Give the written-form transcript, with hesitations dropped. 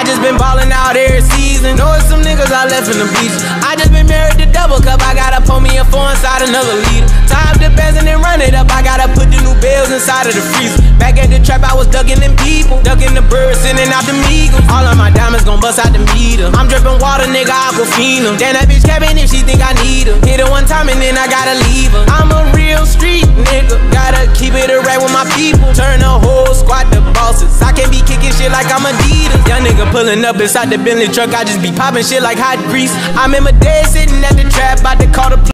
just been ballin' out every season. Know it's some niggas I left in the beach. I just been married to double cup. I gotta pour me a 4 inside another liter. Tie up the bands and then run it up. I gotta put the new bills inside of the freezer. Back at the trap, I was ducking them people, ducking the birds, sending out the meagles. All of my diamonds gon' bust out the meter. I'm drippin' water, nigga, Aquafina. Damn, that bitch capping if she think I need her. Hit her one time and then I gotta leave her. I'm a real street nigga, gotta keep it a right with my people. Turn the whole squad to bosses. I can't be kicking shit like I'm Adidas. Young nigga pulling up inside the Bentley truck, I just be popping shit like hot grease. I remember dead sitting at the trap, about to call the